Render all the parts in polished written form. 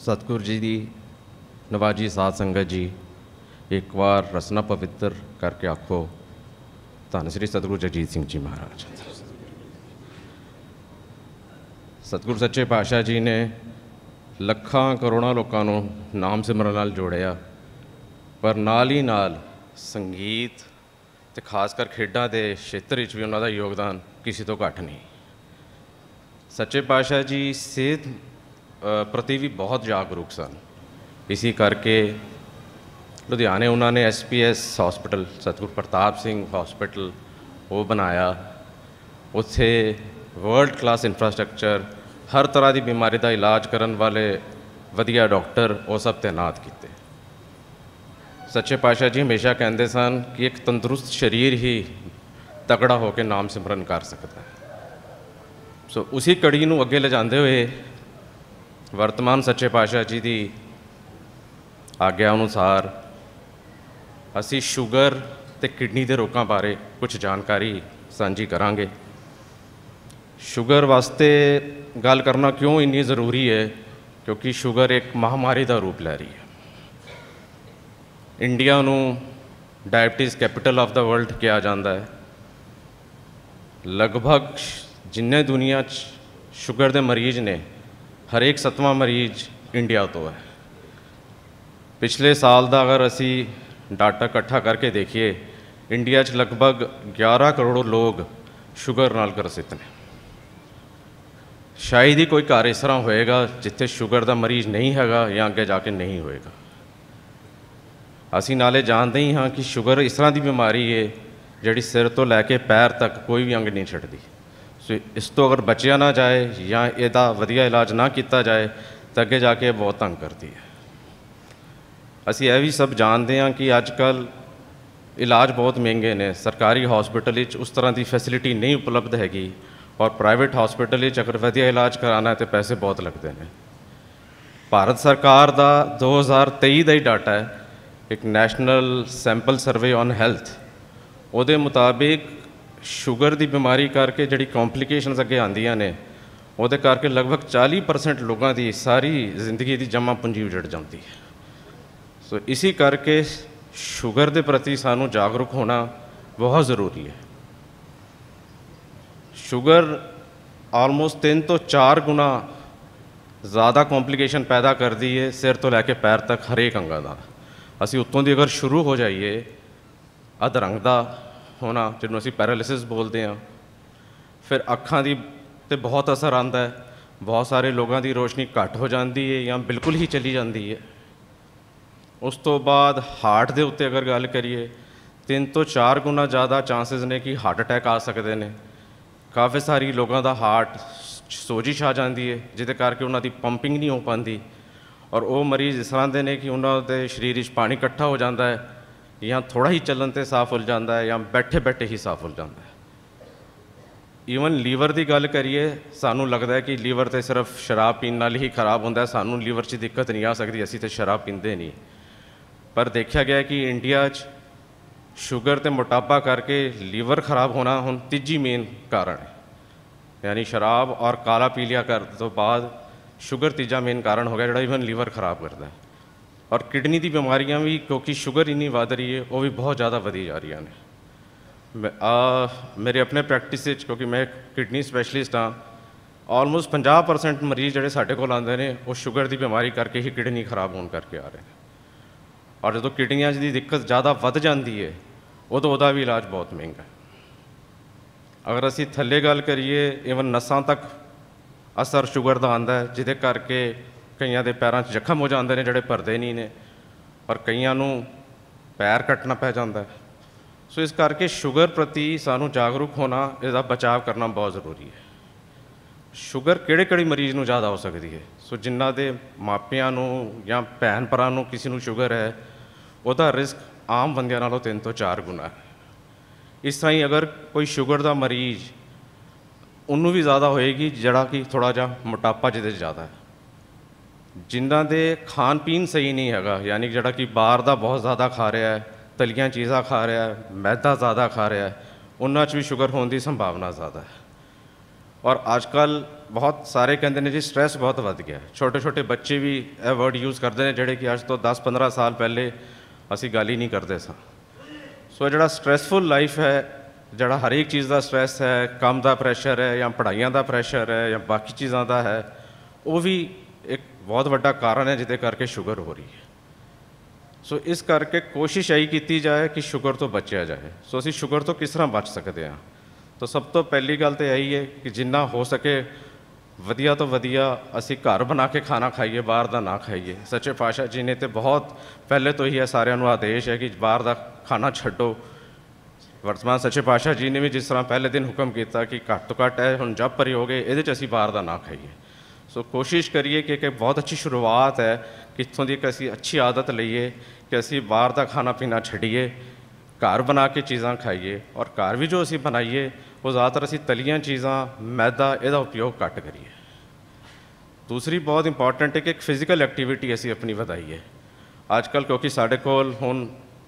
सतगुरु जी की नवाजी साध संगत जी, एक बार रसना पवित्र करके आखो धन श्री सतगुरु जगजीत सिंह जी महाराज। सतगुरु सच्चे पातशाह जी ने ਲੱਖਾਂ ਕਰੋੜਾਂ ਲੋਕਾਂ ਨੂੰ ਨਾਮ ਸਿਮਰਨ ਨਾਲ ਜੋੜਿਆ, ਪਰ ਨਾਲ ਹੀ ਨਾਲ ਸੰਗੀਤ ਅਤੇ ਖਾਸ ਕਰ ਖੇਡਾਂ ਦੇ ਖੇਤਰ ਵਿੱਚ ਵੀ ਉਹਨਾਂ ਦਾ ਯੋਗਦਾਨ ਕਿਸੇ ਤੋਂ ਘੱਟ ਨਹੀਂ। ਸੱਚੇ ਪਾਤਸ਼ਾਹ ਜੀ ਸਿਹਤ ਪ੍ਰਤੀ ਵੀ ਬਹੁਤ ਜਾਗਰੂਕ ਸਨ। ਇਸੇ ਕਰਕੇ ਲੁਧਿਆਣੇ ਉਹਨਾਂ ਨੇ SPS ਹਸਪੀਟਲ, ਸਤਿਗੁਰੂ ਪ੍ਰਤਾਪ ਸਿੰਘ ਹਸਪੀਟਲ ਉਹ ਬਣਾਇਆ। ਉੱਥੇ ਵਰਲਡ ਕਲਾਸ ਇਨਫਰਾਸਟਰਕਚਰ, हर तरह की बीमारी का इलाज करने वाले वधिया डॉक्टर वो सब तैनात किए। सच्चे पातशाह जी हमेशा कहते सन कि एक तंदुरुस्त शरीर ही तगड़ा होकर नाम सिमरन कर सकता है। सो उसी कड़ी को अगे ले जाते हुए वर्तमान सच्चे पातशाह जी की आग्ञा अनुसार असी शुगर ते किडनी के रोगों बारे कुछ जानकारी साझी करांगे। शुगर वास्ते गल करना क्यों इन्नी ज़रूरी है, क्योंकि शुगर एक महामारी का रूप लै रही है। इंडिया नू diabetes capital of the world कहा जाता है। लगभग जिन्ने दुनिया शुगर के मरीज़ ने, हर एक 7वां मरीज़ इंडिया तो है। पिछले साल का अगर असी डाटा इकट्ठा करके देखिए, इंडिया लगभग 11 करोड़ लोग शुगर नाल ग्रसित ने। शायद ही कोई घर इस तरह होएगा जिथे शुगर का मरीज़ नहीं हैगा या अगे जाके नहीं होएगा। असी नाले जानते ही हाँ कि शुगर इस तरह की बीमारी है जिहड़ी सिर तो लैके पैर तक कोई भी अंग नहीं छड्डदी। सो इस तो अगर बचिया ना जाए या इसका वधिया इलाज ना किया जाए तो अगे जाके बहुत तंग करती है। असी यह भी सब जानते हैं कि अजकल इलाज बहुत महंगे ने। सरकारी हॉस्पिटल उस तरह की फैसिलिटी नहीं उपलब्ध हैगी, और प्राइवेट हॉस्पिटल अगर वधिया इलाज कराना है तो पैसे बहुत लगते हैं। भारत सरकार का 2023 का ही डाटा है, एक national sample survey on health, वो मुताबिक शुगर की बीमारी करके जी कॉम्प्लीकेशनस अगे आंदियां ने, वो करके लगभग 40% लोगों की सारी जिंदगी की जमा पूंजी उजड़ जाती है। सो इसी करके शुगर के प्रति सानू जागरूक होना बहुत ज़रूरी है। शुगर आलमोस्ट 3 तो 4 गुना ज़्यादा कॉम्प्लीकेशन पैदा करती है सिर तो लैके पैर तक हरेक अंगा का। असी उत्तों की अगर शुरू हो जाइए, अधरंग का होना जिन्होंने असी पैरालिसिस बोलते हैं, फिर अखां की तो बहुत असर आता है। बहुत सारे लोगों की रोशनी घट हो जाती है या बिल्कुल ही चली जाती है। उस तो बाद हार्ट के उत्ते अगर गल करिए, 3 तो 4 गुना ज़्यादा चांसेस ने कि हार्ट अटैक आ सकते हैं। काफ़ी सारी लोगों का हार्ट सोजिश आ जाती है जिहदे करके उन्होंने पंपिंग नहीं हो पाती, और वो मरीज़ इस तरह के ने कि उन्होंने शरीर में पानी इकट्ठा हो जाता है, या थोड़ा ही चलन तो साफ हो जाता है, या बैठे बैठे ही साफ हो जाता है। ईवन लीवर की गल करिए, सानू लगता है कि लीवर तो सिर्फ शराब पीने नाल ही खराब होता है, सानू लीवर से दिक्कत नहीं आ सकती, असी तो शराब पीते नहीं। पर देखा गया कि इंडिया शुगर तो मोटापा करके लीवर खराब होना हुण तीजी मेन कारण है। यानी शराब और काला पी लिया कर तो बाद शुगर तीजा मेन कारण हो गया जो ईवन लीवर खराब करता है। और किडनी की बीमारियां भी क्योंकि शुगर इन्नी वध रही है, वो भी बहुत ज़्यादा वधी जा रही ने। मेरे अपने प्रैक्टिस क्योंकि मैं किडनी स्पैशलिस्ट हाँ, ऑलमोस्ट 50% मरीज़ जोड़े साढ़े को आते हैं वो शुगर की बीमारी करके ही किडनी खराब होने करके आ रहे हैं। और जो किडनियाँ की दिक्कत ज़्यादा वध जाती है उदों वह भी इलाज बहुत महंगा है। अगर असी थले गल करिए, ईवन नसां तक असर शुगर का आता है, जिदे करके कईयां दे पैरों जख्म हो जाते हैं जोड़े भरते नहीं ने, और कईयां नूं पैर कटना पै जाता है। सो इस करके शुगर प्रति सानू जागरूक होना, इसका बचाव करना बहुत ज़रूरी है। शुगर किहड़े किहड़े मरीज़ नूं ज़्यादा हो सकती है? सो जिन्हां दे मापियां नूं या भैन भरा नूं किसी नूं शुगर है, उसका रिस्क आम बंदियां नालों 3 तो 4 गुना है। इस तरह ही अगर कोई शुगर का मरीज़ उन्होंने भी ज़्यादा होएगी जड़ा कि थोड़ा जा मोटापा जिहदे ज़्यादा है। जिन्हां दे खान पीन सही नहीं हैगा, यानी जड़ा कि बाहर का बहुत ज़्यादा खा रहा है, तलियां चीज़ां खा रहा है, मैदा ज़्यादा खा रहा है, उन्हां च भी शुगर होने की संभावना ज़्यादा है। और आजकल ਬਹੁਤ ਸਾਰੇ ਕਹਿੰਦੇ ਨੇ ਜੀ ਸਟ੍ਰੈਸ ਬਹੁਤ ਵੱਧ ਗਿਆ। ਛੋਟੇ ਛੋਟੇ ਬੱਚੇ ਵੀ ਇਹ ਵਰਡ ਯੂਜ਼ ਕਰਦੇ ਨੇ ਜਿਹੜੇ ਕਿ ਅੱਜ ਤੋਂ 10-15 ਸਾਲ ਪਹਿਲੇ ਅਸੀਂ ਗੱਲ ਹੀ ਨਹੀਂ ਕਰਦੇ ਸਾਂ। ਸੋ ਜਿਹੜਾ ਸਟ੍ਰੈਸਫੁਲ ਲਾਈਫ ਹੈ, ਜਿਹੜਾ ਹਰੇਕ ਚੀਜ਼ ਦਾ ਸਟ੍ਰੈਸ ਹੈ, ਕੰਮ ਦਾ ਪ੍ਰੈਸ਼ਰ ਹੈ ਜਾਂ ਪੜ੍ਹਾਈਆਂ ਦਾ ਪ੍ਰੈਸ਼ਰ ਹੈ ਜਾਂ ਬਾਕੀ ਚੀਜ਼ਾਂ ਦਾ ਹੈ, ਉਹ ਵੀ ਇੱਕ ਬਹੁਤ ਵੱਡਾ ਕਾਰਨ ਹੈ ਜਿਹਦੇ ਕਰਕੇ ਸ਼ੂਗਰ ਹੋ ਰਹੀ ਹੈ। ਸੋ ਇਸ ਕਰਕੇ ਕੋਸ਼ਿਸ਼ ਇਹੀ ਕੀਤੀ ਜਾਏ ਕਿ ਸ਼ੂਗਰ ਤੋਂ ਬਚਿਆ ਜਾਏ। ਸੋ ਅਸੀਂ ਸ਼ੂਗਰ ਤੋਂ ਕਿਸ ਤਰ੍ਹਾਂ ਬਚ ਸਕਦੇ ਹਾਂ? ਤਾਂ ਸਭ ਤੋਂ ਪਹਿਲੀ ਗੱਲ ਤਾਂ ਇਹੀ ਹੈ ਕਿ ਜਿੰਨਾ ਹੋ ਸਕੇ ਵਧੀਆ ਤੋਂ ਵਧੀਆ ਅਸੀਂ ਘਰ ਬਣਾ ਕੇ ਖਾਣਾ ਖਾਈਏ, ਬਾਹਰ ਦਾ ਨਾ ਖਾਈਏ। ਸੱਚੇ ਪਾਤਸ਼ਾਹ ਜੀ ਨੇ ਤਾਂ ਬਹੁਤ ਪਹਿਲੇ ਤੋਂ ਹੀ ਇਹ ਸਾਰਿਆਂ ਨੂੰ ਆਦੇਸ਼ ਹੈ ਕਿ ਬਾਹਰ ਦਾ ਖਾਣਾ ਛੱਡੋ। ਵਰਤਮਾਨ ਸੱਚੇ ਪਾਤਸ਼ਾਹ ਜੀ ਨੇ ਵੀ ਜਿਸ ਤਰ੍ਹਾਂ ਪਹਿਲੇ ਦਿਨ ਹੁਕਮ ਕੀਤਾ ਕਿ ਘੱਟ ਤੋਂ ਘੱਟ ਹੈ ਹੁਣ ਜਪ ਪਰੀ ਹੋ ਗਏ, ਇਹਦੇ 'ਚ ਅਸੀਂ ਬਾਹਰ ਦਾ ਨਾ ਖਾਈਏ। ਸੋ ਕੋਸ਼ਿਸ਼ ਕਰੀਏ ਕਿ ਇੱਕ ਬਹੁਤ ਅੱਛੀ ਸ਼ੁਰੂਆਤ ਹੈ ਕਿ ਇੱਥੋਂ ਦੀ ਇੱਕ ਅਸੀਂ ਅੱਛੀ ਆਦਤ ਲਈਏ ਕਿ ਅਸੀਂ ਬਾਹਰ ਦਾ ਖਾਣਾ ਪੀਣਾ ਛੱਡੀਏ, ਘਰ ਬਣਾ ਕੇ ਚੀਜ਼ਾਂ ਖਾਈਏ। ਔਰ ਘਰ ਵੀ ਜੋ ਅਸੀਂ ਬਣਾਈਏ ਉਹ ਜ਼ਿਆਦਾਤਰ ਅਸੀਂ ਤਲੀਆਂ ਚੀਜ਼ਾਂ, ਮੈਦਾ, ਇਹਦਾ ਉਪਯੋਗ ਘੱਟ ਕਰੀਏ। ਦੂਸਰੀ ਬਹੁਤ ਇੰਪੋਰਟੈਂਟ ਹੈ ਕਿ ਇੱਕ ਫਿਜ਼ੀਕਲ ਐਕਟੀਵਿਟੀ ਅਸੀਂ ਆਪਣੀ ਵਧਾਈਏ। ਅੱਜ ਕੱਲ੍ਹ ਕਿਉਂਕਿ ਸਾਡੇ ਕੋਲ ਹੁਣ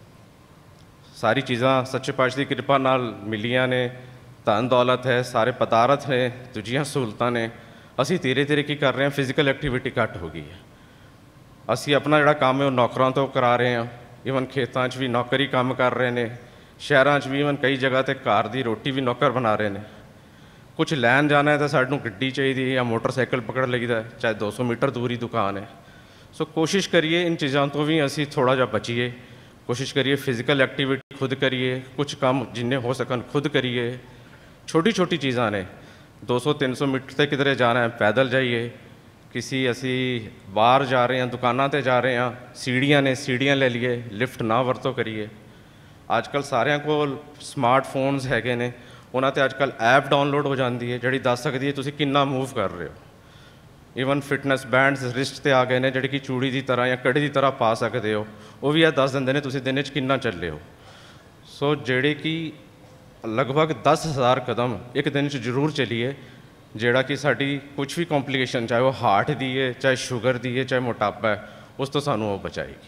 ਸਾਰੀ ਚੀਜ਼ਾਂ ਸੱਚੇ ਪਾਤਸ਼ਾਹ ਦੀ ਕਿਰਪਾ ਨਾਲ ਮਿਲੀਆਂ ਨੇ, ਧਨ ਦੌਲਤ ਹੈ, ਸਾਰੇ ਪਦਾਰਥ ਨੇ, ਦੂਜੀਆਂ ਸਹੂਲਤਾਂ ਨੇ, ਅਸੀਂ ਧੀਰੇ ਧੀਰੇ ਕੀ ਕਰ ਰਹੇ ਹਾਂ, ਫਿਜ਼ੀਕਲ ਐਕਟੀਵਿਟੀ ਘੱਟ ਹੋ ਗਈ ਹੈ। ਅਸੀਂ ਆਪਣਾ ਜਿਹੜਾ ਕੰਮ ਹੈ ਉਹ ਨੌਕਰਾਂ ਤੋਂ ਕਰਾ ਰਹੇ ਹਾਂ। ਈਵਨ ਖੇਤਾਂ 'ਚ ਵੀ ਨੌਕਰੀ ਕੰਮ ਕਰ ਰਹੇ ਨੇ, ਸ਼ਹਿਰਾਂ 'ਚ ਵੀ ਈਵਨ ਕਈ ਜਗ੍ਹਾ 'ਤੇ ਘਰ ਦੀ ਰੋਟੀ ਵੀ ਨੌਕਰ ਬਣਾ ਰਹੇ ਨੇ। ਕੁਝ ਲੈਣ ਜਾਣਾ ਹੈ ਤਾਂ ਸਾਨੂੰ ਗੱਡੀ ਚਾਹੀਦੀ ਹੈ ਜਾਂ ਮੋਟਰਸਾਈਕਲ ਪਕੜ ਲਈਦਾ, ਚਾਹੇ 200 ਮੀਟਰ ਦੂਰੀ ਦੁਕਾਨ ਹੈ। ਸੋ ਕੋਸ਼ਿਸ਼ ਕਰੀਏ ਇਨ ਚੀਜ਼ਾਂ ਤੋਂ ਵੀ ਅਸੀਂ ਥੋੜ੍ਹਾ ਜਿਹਾ ਬਚੀਏ। ਕੋਸ਼ਿਸ਼ ਕਰੀਏ ਫਿਜ਼ੀਕਲ ਐਕਟੀਵਿਟੀ ਖੁਦ ਕਰੀਏ, ਕੁਝ ਕੰਮ ਜਿੰਨੇ ਹੋ ਸਕਣ ਖੁਦ ਕਰੀਏ। ਛੋਟੀ ਛੋਟੀ ਚੀਜ਼ਾਂ ਨੇ, 200-300 ਮੀਟਰ 'ਤੇ ਕਿਧਰੇ ਜਾਣਾ ਹੈ ਪੈਦਲ ਜਾਈਏ। ਅਸੀਂ ਬਾਹਰ ਜਾ ਰਹੇ ਹਾਂ, ਦੁਕਾਨਾਂ 'ਤੇ ਜਾ ਰਹੇ ਹਾਂ, ਸੀੜੀਆਂ ਨੇ, ਸੀੜੀਆਂ ਲੈ ਲਈਏ, ਲਿਫਟ ਨਾ ਵਰਤੋਂ ਕਰੀਏ। ਅੱਜ ਕੱਲ੍ਹ ਸਾਰਿਆਂ ਕੋਲ ਸਮਾਰਟਫੋਨਸ ਹੈਗੇ ਨੇ, ਉਹਨਾਂ 'ਤੇ ਅੱਜ ਕੱਲ੍ਹ ਐਪ ਡਾਊਨਲੋਡ ਹੋ ਜਾਂਦੀ ਹੈ ਜਿਹੜੀ ਦੱਸ ਸਕਦੀ ਹੈ ਤੁਸੀਂ ਕਿੰਨਾ ਮੂਵ ਕਰ ਰਹੇ ਹੋ। ਈਵਨ ਫਿਟਨੈਸ ਬੈਂਡਸ ਰਿਸਟ 'ਤੇ ਆ ਗਏ ਨੇ ਜਿਹੜੇ ਕਿ ਚੂੜੀ ਦੀ ਤਰ੍ਹਾਂ ਜਾਂ ਕੜੀ ਦੀ ਤਰ੍ਹਾਂ ਪਾ ਸਕਦੇ ਹੋ, ਉਹ ਵੀ ਇਹ ਦੱਸ ਦਿੰਦੇ ਨੇ ਤੁਸੀਂ ਦਿਨ 'ਚ ਕਿੰਨਾ ਚੱਲੇ ਹੋ। ਸੋ ਜਿਹੜੇ ਕਿ ਲਗਭਗ 10,000 ਕਦਮ ਇੱਕ ਦਿਨ 'ਚ ਜ਼ਰੂਰ ਚੱਲੀਏ, ਜਿਹੜਾ ਕਿ ਸਾਡੀ ਕੁਝ ਵੀ ਕੰਪਲਿਕੇਸ਼ਨ, ਚਾਹੇ ਉਹ ਹਾਰਟ ਦੀ ਹੈ, ਚਾਹੇ ਸ਼ੂਗਰ ਦੀ ਹੈ, ਚਾਹੇ ਮੋਟਾਪਾ ਹੈ, ਉਸ ਤੋਂ ਸਾਨੂੰ ਉਹ ਬਚਾਏਗੀ।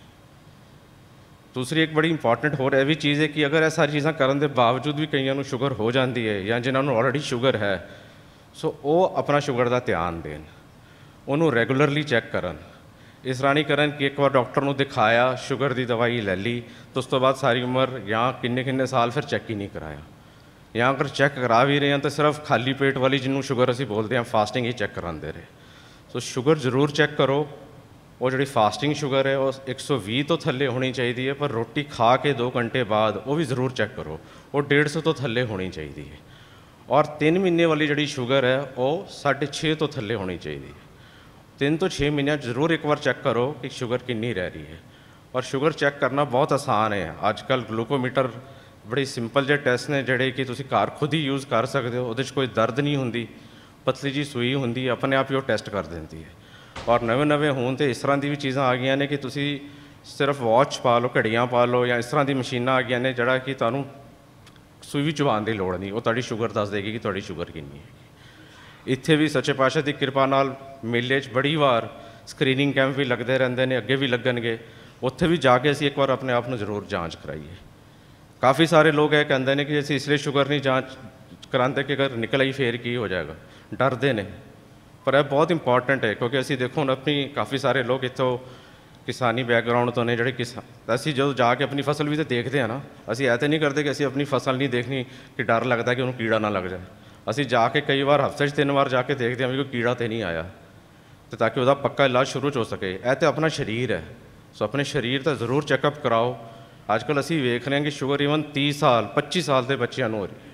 ਦੂਸਰੀ ਇੱਕ ਬੜੀ ਇੰਪੋਰਟੈਂਟ ਹੋਰ ਇਹ ਵੀ ਚੀਜ਼ ਹੈ ਕਿ ਅਗਰ ਇਹ ਸਾਰੀ ਚੀਜ਼ਾਂ ਕਰਨ ਦੇ ਬਾਵਜੂਦ ਵੀ ਕਈਆਂ ਨੂੰ ਸ਼ੂਗਰ ਹੋ ਜਾਂਦੀ ਹੈ ਜਾਂ ਜਿਨ੍ਹਾਂ ਨੂੰ ਆਲਰੇਡੀ ਸ਼ੂਗਰ ਹੈ, ਸੋ ਉਹ ਆਪਣਾ ਸ਼ੂਗਰ ਦਾ ਧਿਆਨ ਦੇਣ, ਉਹਨੂੰ ਰੈਗੂਲਰਲੀ ਚੈੱਕ ਕਰਨ। ਇਸ ਤਰ੍ਹਾਂ ਨਹੀਂ ਕਰਨ ਕਿ ਇੱਕ ਵਾਰ ਡਾਕਟਰ ਨੂੰ ਦਿਖਾਇਆ, ਸ਼ੂਗਰ ਦੀ ਦਵਾਈ ਲੈ ਲਈ ਤਾਂ ਉਸ ਤੋਂ ਬਾਅਦ ਸਾਰੀ ਉਮਰ ਜਾਂ ਕਿੰਨੇ ਸਾਲ ਫਿਰ ਚੈੱਕ ਹੀ ਨਹੀਂ ਕਰਾਇਆ। ਜਾਂ ਅਗਰ ਚੈੱਕ ਕਰਾ ਵੀ ਰਹੇ ਹਾਂ ਤਾਂ ਸਿਰਫ ਖਾਲੀ ਪੇਟ ਵਾਲੀ ਜਿਹਨੂੰ ਸ਼ੂਗਰ ਅਸੀਂ ਬੋਲਦੇ ਹਾਂ, ਫਾਸਟਿੰਗ ਹੀ ਚੈੱਕ ਕਰਾਉਂਦੇ ਰਹੇ। ਸੋ ਸ਼ੂਗਰ ਜ਼ਰੂਰ ਚੈੱਕ ਕਰੋ। ਉਹ ਜਿਹੜੀ ਫਾਸਟਿੰਗ ਸ਼ੂਗਰ ਹੈ ਉਹ 120 ਤੋਂ ਥੱਲੇ ਹੋਣੀ ਚਾਹੀਦੀ ਹੈ, ਪਰ ਰੋਟੀ ਖਾ ਕੇ 2 ਘੰਟੇ ਬਾਅਦ ਉਹ ਵੀ ਜ਼ਰੂਰ ਚੈੱਕ ਕਰੋ, ਉਹ 150 ਤੋਂ ਥੱਲੇ ਹੋਣੀ ਚਾਹੀਦੀ ਹੈ। ਔਰ 3 ਮਹੀਨੇ ਵਾਲੀ ਜਿਹੜੀ ਸ਼ੂਗਰ ਹੈ ਉਹ 6.5 ਤੋਂ ਥੱਲੇ ਹੋਣੀ ਚਾਹੀਦੀ ਹੈ। 3 ਤੋਂ 6 ਮਹੀਨਿਆਂ 'ਚ ਜ਼ਰੂਰ ਇੱਕ ਵਾਰ ਚੈੱਕ ਕਰੋ ਕਿ ਸ਼ੂਗਰ ਕਿੰਨੀ ਰਹਿ ਰਹੀ ਹੈ। ਔਰ ਸ਼ੂਗਰ ਚੈੱਕ ਕਰਨਾ ਬਹੁਤ ਆਸਾਨ ਹੈ। ਅੱਜ ਕੱਲ੍ਹ ਗਲੂਕੋਮੀਟਰ ਬੜੇ ਸਿੰਪਲ ਜਿਹੇ ਟੈਸਟ ਨੇ ਜਿਹੜੇ ਕਿ ਤੁਸੀਂ ਘਰ ਖੁਦ ਹੀ ਯੂਜ਼ ਕਰ ਸਕਦੇ ਹੋ। ਉਹਦੇ 'ਚ ਕੋਈ ਦਰਦ ਨਹੀਂ ਹੁੰਦੀ, ਪਤਲੀ ਜੀ ਸੂਈ ਹੁੰਦੀ ਹੈ, ਆਪਣੇ ਆਪ ਹੀ ਉਹ ਟੈਸਟ ਕਰ ਦਿੰਦੀ ਹੈ। ਔਰ ਨਵੇਂ ਹੁਣ ਤਾਂ ਇਸ ਤਰ੍ਹਾਂ ਦੀ ਵੀ ਚੀਜ਼ਾਂ ਆ ਗਈਆਂ ਨੇ ਕਿ ਤੁਸੀਂ ਸਿਰਫ ਵਾਚ ਪਾ ਲਓ, ਘੜੀਆਂ ਪਾ ਲਓ, ਜਾਂ ਇਸ ਤਰ੍ਹਾਂ ਦੀ ਮਸ਼ੀਨਾਂ ਆ ਗਈਆਂ ਨੇ ਜਿਹੜਾ ਕਿ ਤੁਹਾਨੂੰ ਸੂਈ ਵੀ ਚਬਾਉਣ ਦੀ ਲੋੜ ਨਹੀਂ, ਉਹ ਤੁਹਾਡੀ ਸ਼ੂਗਰ ਦੱਸ ਦੇਗੀ ਕਿ ਤੁਹਾਡੀ ਸ਼ੂਗਰ ਕਿੰਨੀ ਹੈ। ਇੱਥੇ ਵੀ ਸੱਚੇ ਪਾਤਸ਼ਾਹ ਦੀ ਕਿਰਪਾ ਨਾਲ ਮੇਲੇ 'ਚ ਬੜੀ ਵਾਰ ਸਕਰੀਨਿੰਗ ਕੈਂਪ ਵੀ ਲੱਗਦੇ ਰਹਿੰਦੇ ਨੇ, ਅੱਗੇ ਵੀ ਲੱਗਣਗੇ। ਉੱਥੇ ਵੀ ਜਾ ਕੇ ਅਸੀਂ ਇੱਕ ਵਾਰ ਆਪਣੇ ਆਪ ਨੂੰ ਜ਼ਰੂਰ ਜਾਂਚ ਕਰਾਈਏ। ਕਾਫੀ ਸਾਰੇ ਲੋਕ ਇਹ ਕਹਿੰਦੇ ਨੇ ਕਿ ਅਸੀਂ ਇਸ ਲਈ ਸ਼ੂਗਰ ਨਹੀਂ ਜਾਂਚ ਕਰਾਉਂਦੇ ਕਿ ਅਗਰ ਨਿਕਲ ਆਈ ਫੇਰ ਕੀ ਹੋ ਜਾਏਗਾ, ਡਰਦੇ ਨੇ। ਪਰ ਇਹ ਬਹੁਤ ਇੰਪੋਰਟੈਂਟ ਹੈ ਕਿਉਂਕਿ ਅਸੀਂ ਦੇਖੋ ਹੁਣ ਆਪਣੀ ਕਾਫੀ ਸਾਰੇ ਲੋਕ ਇੱਥੋਂ ਕਿਸਾਨੀ ਬੈਕਗਰਾਊਂਡ ਤੋਂ ਨੇ ਜਿਹੜੇ ਅਸੀਂ ਜਦੋਂ ਜਾ ਕੇ ਆਪਣੀ ਫਸਲ ਵੀ ਤਾਂ ਦੇਖਦੇ ਹਾਂ ਨਾ। ਅਸੀਂ ਇਹ ਤਾਂ ਨਹੀਂ ਕਰਦੇ ਕਿ ਅਸੀਂ ਆਪਣੀ ਫਸਲ ਨਹੀਂ ਦੇਖਣੀ ਕਿ ਡਰ ਲੱਗਦਾ ਕਿ ਉਹਨੂੰ ਕੀੜਾ ਨਾ ਲੱਗ ਜਾਏ। ਅਸੀਂ ਜਾ ਕੇ ਕਈ ਵਾਰ ਹਫ਼ਤੇ 'ਚ 3 ਵਾਰ ਜਾ ਕੇ ਦੇਖਦੇ ਹਾਂ ਵੀ ਕੋਈ ਕੀੜਾ ਤਾਂ ਨਹੀਂ ਆਇਆ, ਤੇ ਤਾਂ ਕਿ ਉਹਦਾ ਪੱਕਾ ਇਲਾਜ ਸ਼ੁਰੂ 'ਚ ਹੋ ਸਕੇ। ਇਹ ਤਾਂ ਆਪਣਾ ਸਰੀਰ ਹੈ, ਸੋ ਆਪਣੇ ਸਰੀਰ ਦਾ ਜ਼ਰੂਰ ਚੈੱਕਅਪ ਕਰਾਓ। ਅੱਜ ਕੱਲ੍ਹ ਅਸੀਂ ਵੇਖ ਰਹੇ ਹਾਂ ਕਿ ਸ਼ੂਗਰ ਈਵਨ 30 ਸਾਲ 25 ਸਾਲ ਦੇ ਬੱਚਿਆਂ ਨੂੰ ਹੋ ਰਹੀ।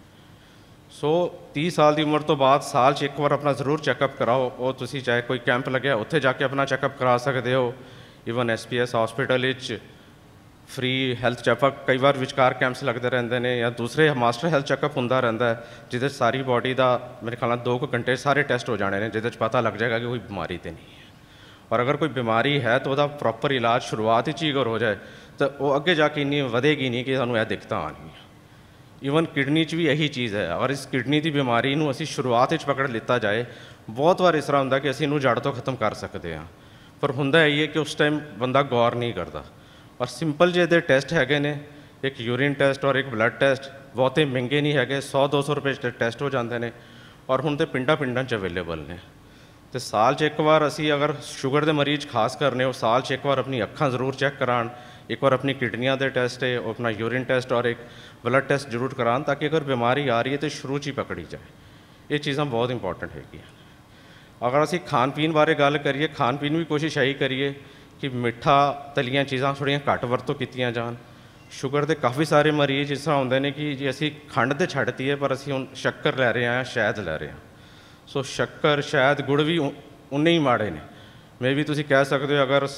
ਸੋ 30 ਸਾਲ ਦੀ ਉਮਰ ਤੋਂ ਬਾਅਦ ਸਾਲ 'ਚ ਇੱਕ ਵਾਰ ਆਪਣਾ ਜ਼ਰੂਰ ਚੈੱਕਅਪ ਕਰਾਓ। ਉਹ ਤੁਸੀਂ ਚਾਹੇ ਕੋਈ ਕੈਂਪ ਲੱਗਿਆ ਉੱਥੇ ਜਾ ਕੇ ਆਪਣਾ ਚੈੱਕਅਪ ਕਰਾ ਸਕਦੇ ਹੋ। ਈਵਨ SPS ਹਸਪੀਟਲ ਵਿੱਚ ਫ੍ਰੀ ਹੈਲਥ ਚੈੱਕਅਪ ਕਈ ਵਾਰ ਵਿਚਕਾਰ ਕੈਂਪਸ ਲੱਗਦੇ ਰਹਿੰਦੇ ਨੇ, ਜਾਂ ਦੂਸਰੇ ਮਾਸਟਰ ਹੈਲਥ ਚੈੱਕਅਪ ਹੁੰਦਾ ਰਹਿੰਦਾ ਹੈ ਜਿਹਦੇ ਸਾਰੀ ਬਾਡੀ ਦਾ ਮੇਰੇ ਖਿਆਲ ਨਾਲ 2 ਘੰਟੇ ਸਾਰੇ ਟੈਸਟ ਹੋ ਜਾਣੇ ਨੇ, ਜਿਹਦੇ 'ਚ ਪਤਾ ਲੱਗ ਜਾਏਗਾ ਕਿ ਕੋਈ ਬਿਮਾਰੀ ਤਾਂ ਨਹੀਂ ਹੈ। ਔਰ ਅਗਰ ਕੋਈ ਬਿਮਾਰੀ ਹੈ ਤਾਂ ਉਹਦਾ ਪ੍ਰੋਪਰ ਇਲਾਜ ਸ਼ੁਰੂਆਤ ਵਿੱਚ ਹੀ ਅਗਰ ਹੋ ਜਾਏ ਤਾਂ ਉਹ ਅੱਗੇ ਜਾ ਕੇ ਇੰਨੀ ਵਧੇਗੀ ਨਹੀਂ ਕਿ ਸਾਨੂੰ ਇਹ ਦਿੱਕਤਾਂ ਆਉਣਗੀਆਂ। ਈਵਨ ਕਿਡਨੀ 'ਚ ਵੀ ਇਹੀ ਚੀਜ਼ ਹੈ। ਔਰ ਇਸ ਕਿਡਨੀ ਦੀ ਬਿਮਾਰੀ ਨੂੰ ਅਸੀਂ ਸ਼ੁਰੂਆਤ ਵਿੱਚ ਪਕੜ ਲਿੱਤਾ ਜਾਏ, ਬਹੁਤ ਵਾਰ ਇਸ ਤਰ੍ਹਾਂ ਹੁੰਦਾ ਕਿ ਅਸੀਂ ਇਹਨੂੰ ਜੜ ਤੋਂ ਖਤਮ ਕਰ ਸਕਦੇ ਹਾਂ, ਪਰ ਹੁੰਦਾ ਇਹ ਹੈ ਕਿ ਉਸ ਟਾਈਮ ਬੰਦਾ ਗੌਰ ਨਹੀਂ ਕਰਦਾ। ਔਰ ਸਿੰਪਲ ਜਿਹੇ ਦੇ ਟੈਸਟ ਹੈਗੇ ਨੇ, ਇੱਕ ਯੂਰਿਨ ਟੈਸਟ ਔਰ ਇੱਕ ਬਲੱਡ ਟੈਸਟ, ਬਹੁਤੇ ਮਹਿੰਗੇ ਨਹੀਂ ਹੈਗੇ, 100-200 ਰੁਪਏ 'ਚ ਟੈਸਟ ਹੋ ਜਾਂਦੇ ਨੇ। ਔਰ ਹੁਣ ਤੇ ਪਿੰਡਾਂ 'ਚ ਅਵੇਲੇਬਲ ਨੇ। ਤੇ ਸਾਲ 'ਚ ਇੱਕ ਵਾਰ ਅਸੀਂ ਅਗਰ ਸ਼ੂਗਰ ਦੇ ਮਰੀਜ਼ ਖਾਸ ਕਰਨੇ ਉਹ ਸਾਲ 'ਚ ਇੱਕ ਵਾਰ ਆਪਣੀ ਅੱਖਾਂ ਜ਼ਰੂਰ ਚੈੱਕ ਕਰਾਉਣ, ਇੱਕ ਵਾਰ ਆਪਣੀ ਕਿਡਨੀਆਂ ਦੇ ਟੈਸਟ ਹੈ, ਆਪਣਾ ਯੂਰਿਨ ਟੈਸਟ ਔਰ ਇੱਕ ਬਲੱਡ ਟੈਸਟ ਜ਼ਰੂਰ ਕਰਾਉਣ, ਤਾਂ ਕਿ ਅਗਰ ਬਿਮਾਰੀ ਆ ਰਹੀ ਹੈ ਤਾਂ ਸ਼ੁਰੂ 'ਚ ਹੀ ਪਕੜੀ ਜਾਏ। ਇਹ ਚੀਜ਼ਾਂ ਬਹੁਤ ਇੰਪੋਰਟੈਂਟ ਹੈਗੀਆਂ। ਅਗਰ ਅਸੀਂ ਖਾਣ ਪੀਣ ਬਾਰੇ ਗੱਲ ਕਰੀਏ, ਖਾਣ ਪੀਣ ਵੀ ਕੋਸ਼ਿਸ਼ ਇਹੀ ਕਰੀਏ ਕਿ ਮਿੱਠਾ ਤਲੀਆਂ ਚੀਜ਼ਾਂ ਥੋੜ੍ਹੀਆਂ ਘੱਟ ਵਰਤੋਂ ਕੀਤੀਆਂ ਜਾਣ। ਸ਼ੂਗਰ ਦੇ ਕਾਫੀ ਸਾਰੇ ਮਰੀਜ਼ ਇਸ ਤਰ੍ਹਾਂ ਹੁੰਦੇ ਨੇ ਕਿ ਜੇ ਅਸੀਂ ਖੰਡ ਤਾਂ ਛੱਡਤੀ ਹੈ ਪਰ ਅਸੀਂ ਹੁਣ ਸ਼ੱਕਰ ਲੈ ਰਹੇ ਹਾਂ, ਸ਼ਹਿਦ ਲੈ ਰਹੇ ਹਾਂ। ਸੋ ਸ਼ੱਕਰ, ਸ਼ਹਿਦ, ਗੁੜ ਵੀ ਉਨੇ ਹੀ ਮਾੜੇ ਨੇ। ਮੇ ਵੀ ਤੁਸੀਂ ਕਹਿ ਸਕਦੇ ਹੋ ਅਗਰ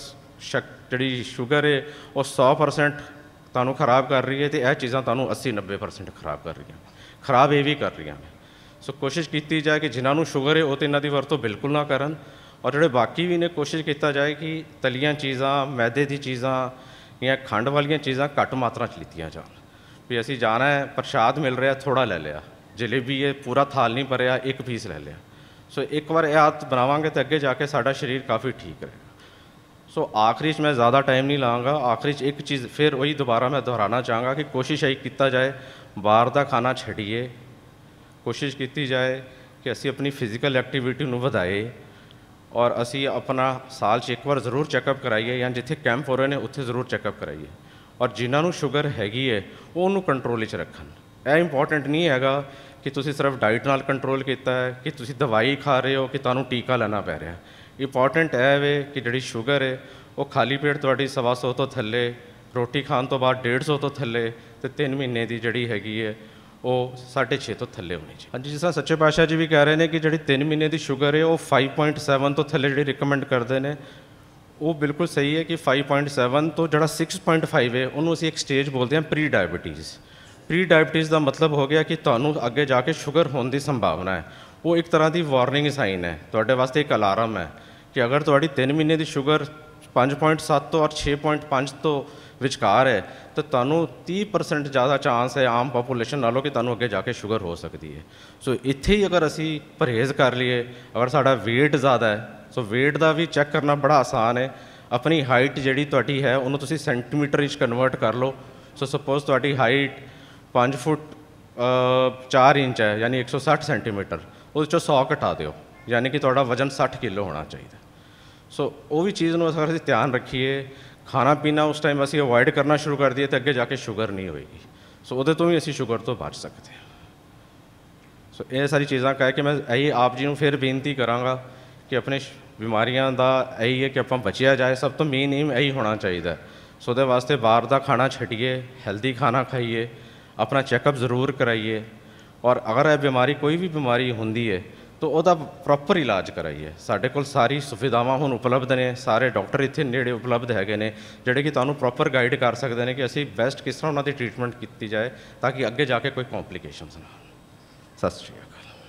ਜਿਹੜੀ ਸ਼ੂਗਰ ਹੈ ਉਹ 100% ਤੁਹਾਨੂੰ ਖਰਾਬ ਕਰ ਰਹੀ ਹੈ ਅਤੇ ਇਹ ਚੀਜ਼ਾਂ ਤੁਹਾਨੂੰ 80-90% ਖਰਾਬ ਕਰ ਰਹੀਆਂ, ਖਰਾਬ ਇਹ ਵੀ ਕਰ ਰਹੀਆਂ ਨੇ। ਸੋ ਕੋਸ਼ਿਸ਼ ਕੀਤੀ ਜਾਏ ਕਿ ਜਿਨ੍ਹਾਂ ਨੂੰ ਸ਼ੂਗਰ ਹੈ ਉਹ ਤਾਂ ਇਹਨਾਂ ਦੀ ਵਰਤੋਂ ਬਿਲਕੁਲ ਨਾ ਕਰਨ, ਔਰ ਜਿਹੜੇ ਬਾਕੀ ਵੀ ਨੇ ਕੋਸ਼ਿਸ਼ ਕੀਤਾ ਜਾਏ ਕਿ ਤਲੀਆਂ ਚੀਜ਼ਾਂ, ਮੈਦੇ ਦੀ ਚੀਜ਼ਾਂ ਜਾਂ ਖੰਡ ਵਾਲੀਆਂ ਚੀਜ਼ਾਂ ਘੱਟ ਮਾਤਰਾ 'ਚ ਲਿੱਤੀਆਂ ਜਾਣ। ਵੀ ਅਸੀਂ ਜਾਣਾ ਹੈ, ਪ੍ਰਸ਼ਾਦ ਮਿਲ ਰਿਹਾ, ਥੋੜ੍ਹਾ ਲੈ ਲਿਆ, ਜਲੇਬੀ ਹੈ ਪੂਰਾ ਥਾਲ ਨਹੀਂ ਭਰਿਆ, ਇੱਕ ਪੀਸ ਲੈ ਲਿਆ। ਸੋ ਇੱਕ ਵਾਰ ਇਹ ਆਦਤ ਬਣਾਵਾਂਗੇ ਤਾਂ ਅੱਗੇ ਜਾ ਕੇ ਸਾਡਾ ਸਰੀਰ ਕਾਫੀ ਠੀਕ ਰਹੇਗਾ। ਸੋ ਆਖਰੀ 'ਚ ਮੈਂ ਜ਼ਿਆਦਾ ਟਾਈਮ ਨਹੀਂ ਲਾਂਗਾ। ਆਖਰੀ 'ਚ ਇੱਕ ਚੀਜ਼ ਫਿਰ ਉਹੀ ਦੁਬਾਰਾ ਮੈਂ ਦੁਹਰਾਉਣਾ ਚਾਹਾਂਗਾ ਕਿ ਕੋਸ਼ਿਸ਼ ਇਹ ਕੀਤਾ ਜਾਏ ਬਾਹਰ ਦਾ ਖਾਣਾ ਛੱਡੀਏ, ਕੋਸ਼ਿਸ਼ ਕੀਤੀ ਜਾਏ ਕਿ ਅਸੀਂ ਆਪਣੀ ਫਿਜ਼ੀਕਲ ਐਕਟੀਵਿਟੀ ਨੂੰ ਵਧਾਏ ਔਰ ਅਸੀਂ ਆਪਣਾ ਸਾਲ 'ਚ ਇੱਕ ਵਾਰ ਜ਼ਰੂਰ ਚੈੱਕਅਪ ਕਰਾਈਏ, ਜਾਂ ਜਿੱਥੇ ਕੈਂਪ ਹੋ ਰਹੇ ਨੇ ਉੱਥੇ ਜ਼ਰੂਰ ਚੈੱਕਅਪ ਕਰਾਈਏ। ਔਰ ਜਿਨ੍ਹਾਂ ਨੂੰ ਸ਼ੂਗਰ ਹੈਗੀ ਹੈ ਉਹ ਉਹਨੂੰ ਕੰਟਰੋਲ ਵਿੱਚ ਰੱਖਣ। ਇਹ ਇੰਪੋਰਟੈਂਟ ਨਹੀਂ ਹੈਗਾ ਕਿ ਤੁਸੀਂ ਸਿਰਫ ਡਾਈਟ ਨਾਲ ਕੰਟਰੋਲ ਕੀਤਾ ਹੈ, ਕਿ ਤੁਸੀਂ ਦਵਾਈ ਖਾ ਰਹੇ ਹੋ, ਕਿ ਤੁਹਾਨੂੰ ਟੀਕਾ ਲੈਣਾ ਪੈ ਰਿਹਾ। ਇੰਪੋਰਟੈਂਟ ਇਹ ਵੇ ਕਿ ਜਿਹੜੀ ਸ਼ੂਗਰ ਹੈ ਉਹ ਖਾਲੀ ਪੇਟ ਤੁਹਾਡੀ 125 ਤੋਂ ਥੱਲੇ, ਰੋਟੀ ਖਾਣ ਤੋਂ ਬਾਅਦ 150 ਤੋਂ ਥੱਲੇ, ਅਤੇ 3 ਮਹੀਨੇ ਦੀ ਜਿਹੜੀ ਹੈਗੀ ਹੈ ਉਹ 6.5 ਤੋਂ ਥੱਲੇ ਹੋਣੀ ਚਾਹੀਦੀ। ਹਾਂਜੀ, ਜਿਸ ਤਰ੍ਹਾਂ ਸੱਚੇ ਪਾਤਸ਼ਾਹ ਜੀ ਵੀ ਕਹਿ ਰਹੇ ਨੇ ਕਿ ਜਿਹੜੀ 3 ਮਹੀਨੇ ਦੀ ਸ਼ੂਗਰ ਹੈ ਉਹ 5.7 ਤੋਂ ਥੱਲੇ ਜਿਹੜੀ ਰਿਕਮੈਂਡ ਕਰਦੇ ਨੇ, ਉਹ ਬਿਲਕੁਲ ਸਹੀ ਹੈ ਕਿ 5.7 ਤੋਂ ਜਿਹੜਾ 6.5 ਹੈ ਉਹਨੂੰ ਅਸੀਂ ਇੱਕ ਸਟੇਜ ਬੋਲਦੇ ਹਾਂ ਪ੍ਰੀ ਡਾਇਬਟੀਜ਼। ਪ੍ਰੀ ਡਾਇਬਟੀਜ਼ ਦਾ ਮਤਲਬ ਹੋ ਗਿਆ ਕਿ ਤੁਹਾਨੂੰ ਅੱਗੇ ਜਾ ਕੇ ਸ਼ੂਗਰ ਹੋਣ ਦੀ ਸੰਭਾਵਨਾ ਹੈ। ਉਹ ਇੱਕ ਤਰ੍ਹਾਂ ਦੀ ਵਾਰਨਿੰਗ ਸਾਈਨ ਹੈ, ਤੁਹਾਡੇ ਵਾਸਤੇ ਇੱਕ ਅਲਾਰਮ ਹੈ ਕਿ ਅਗਰ ਤੁਹਾਡੀ 3 ਮਹੀਨੇ ਦੀ ਸ਼ੂਗਰ 5.7 ਤੋਂ ਔਰ 6.5 ਤੋਂ ਵਿਚਕਾਰ ਹੈ ਤਾਂ ਤੁਹਾਨੂੰ 30% ਜ਼ਿਆਦਾ ਚਾਂਸ ਹੈ ਆਮ ਪਾਪੂਲੇਸ਼ਨ ਨਾਲੋਂ ਕਿ ਤੁਹਾਨੂੰ ਅੱਗੇ ਜਾ ਕੇ ਸ਼ੂਗਰ ਹੋ ਸਕਦੀ ਹੈ। ਸੋ ਇੱਥੇ ਹੀ ਅਗਰ ਅਸੀਂ ਪਰਹੇਜ਼ ਕਰ ਲਈਏ, ਅਗਰ ਸਾਡਾ weight ਜ਼ਿਆਦਾ ਹੈ, ਸੋ weight ਦਾ ਵੀ ਚੈੱਕ ਕਰਨਾ ਬੜਾ ਆਸਾਨ ਹੈ। ਆਪਣੀ ਹਾਈਟ ਜਿਹੜੀ ਤੁਹਾਡੀ ਹੈ ਉਹਨੂੰ ਤੁਸੀਂ ਸੈਂਟੀਮੀਟਰ ਵਿੱਚ ਕਨਵਰਟ ਕਰ ਲਓ। ਸੋ ਸਪੋਜ਼ ਤੁਹਾਡੀ ਹਾਈਟ 5 ਫੁੱਟ 4 ਇੰਚ ਹੈ, ਯਾਨੀ 160 ਸੈਂਟੀਮੀਟਰ, ਉਹਦੇ 'ਚੋਂ 100 ਘਟਾ ਦਿਓ, ਯਾਨੀ ਕਿ ਤੁਹਾਡਾ ਵਜ਼ਨ 60 ਕਿਲੋ ਹੋਣਾ ਚਾਹੀਦਾ। ਸੋ ਉਹ ਵੀ ਚੀਜ਼ ਨੂੰ ਅਗਰ ਅਸੀਂ ਧਿਆਨ ਰੱਖੀਏ, ਖਾਣਾ ਪੀਣਾ ਉਸ ਟਾਈਮ ਅਸੀਂ ਅਵੋਇਡ ਕਰਨਾ ਸ਼ੁਰੂ ਕਰ ਦਈਏ ਤਾਂ ਅੱਗੇ ਜਾ ਕੇ ਸ਼ੂਗਰ ਨਹੀਂ ਹੋਏਗੀ। ਸੋ ਉਹਦੇ ਤੋਂ ਵੀ ਅਸੀਂ ਸ਼ੂਗਰ ਤੋਂ ਬਚ ਸਕਦੇ ਹਾਂ। ਸੋ ਇਹ ਸਾਰੀ ਚੀਜ਼ਾਂ ਕਹਿ ਕੇ ਮੈਂ ਇਹੀ ਆਪ ਜੀ ਨੂੰ ਫਿਰ ਬੇਨਤੀ ਕਰਾਂਗਾ ਕਿ ਆਪਣੇ ਬਿਮਾਰੀਆਂ ਦਾ ਇਹੀ ਹੈ ਕਿ ਆਪਾਂ ਬਚਿਆ ਜਾਏ। ਸਭ ਤੋਂ ਮੇਨ ਏਮ ਇਹੀ ਹੋਣਾ ਚਾਹੀਦਾ। ਸੋ ਉਹਦੇ ਵਾਸਤੇ ਬਾਹਰ ਦਾ ਖਾਣਾ ਛੱਡੀਏ, ਹੈਲਦੀ ਖਾਣਾ ਖਾਈਏ, ਆਪਣਾ ਚੈੱਕਅਪ ਜ਼ਰੂਰ ਕਰਾਈਏ, ਔਰ ਅਗਰ ਇਹ ਬਿਮਾਰੀ ਕੋਈ ਵੀ ਬਿਮਾਰੀ ਹੁੰਦੀ ਹੈ ਤਾਂ ਉਹਦਾ ਪ੍ਰੋਪਰ ਇਲਾਜ ਕਰਾਈਏ। ਸਾਡੇ ਕੋਲ ਸਾਰੀ ਸੁਵਿਧਾਵਾਂ ਹੁਣ ਉਪਲਬਧ ਨੇ, ਸਾਰੇ ਡਾਕਟਰ ਇੱਥੇ ਨੇੜੇ ਉਪਲਬਧ ਹੈਗੇ ਨੇ ਜਿਹੜੇ ਕਿ ਤੁਹਾਨੂੰ ਪ੍ਰੋਪਰ ਗਾਈਡ ਕਰ ਸਕਦੇ ਨੇ ਕਿ ਅਸੀਂ ਬੈਸਟ ਕਿਸ ਤਰ੍ਹਾਂ ਉਹਨਾਂ ਦੀ ਟ੍ਰੀਟਮੈਂਟ ਕੀਤੀ ਜਾਏ ਤਾਂ ਕਿ ਅੱਗੇ ਜਾ ਕੇ ਕੋਈ ਕੰਪਲਿਕੇਸ਼ਨਸ ਨਾ। ਸਤਿ ਸ਼੍ਰੀ ਅਕਾਲ।